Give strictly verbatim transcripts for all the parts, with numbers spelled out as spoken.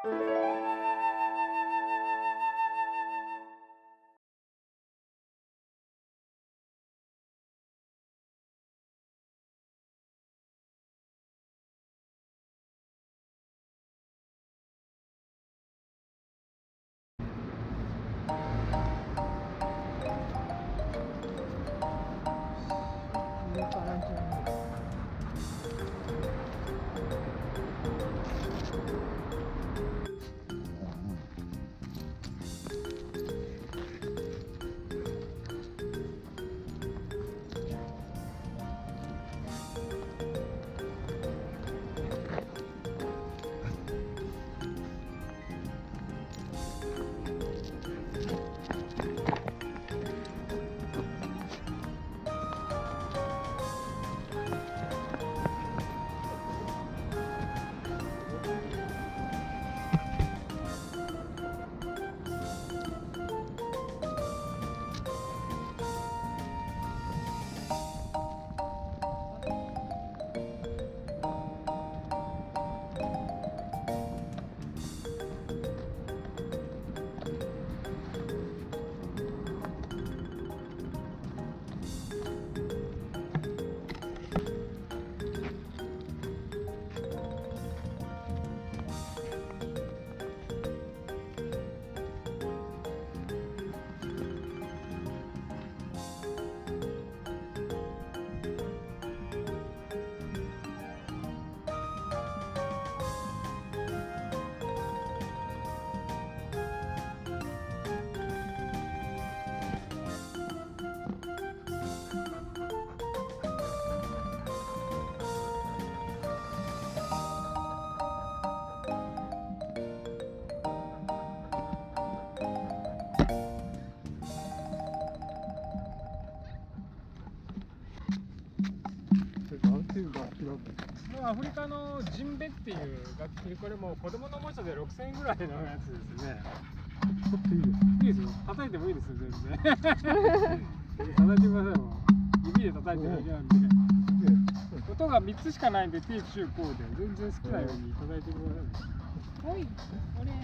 アフリカのジンベっていう楽器、これも子供のおもちゃでろくせんえんぐらいのやつですね。 ちょっといいですか？ いいですよ、叩いてもいいですよ、全然。叩いてくださいもん。指で叩いてるだけなんで。音がみっつしかないんで、低中高で全然好きなように叩いてください。おい、これ。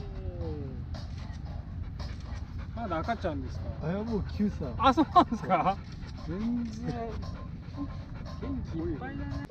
まだ赤ちゃんですか？ あ、いやもうきゅうさい。 あ、そうなんですか？全然元気いっぱいだね。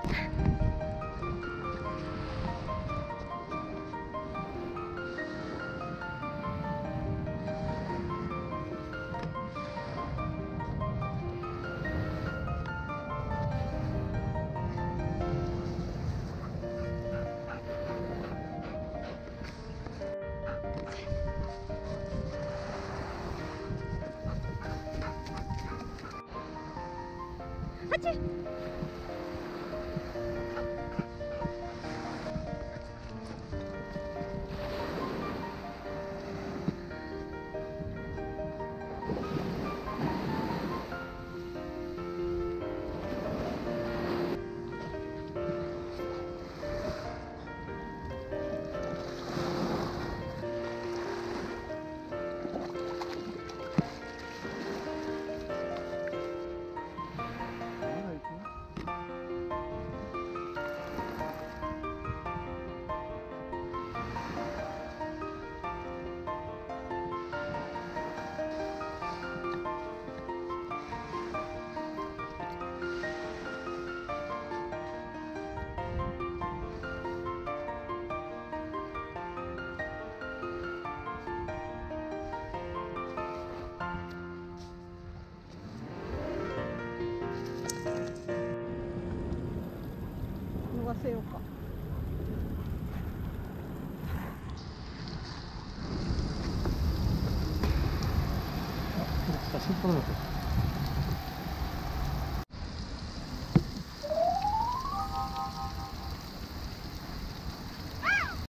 逃せようか。 写真撮らなかった。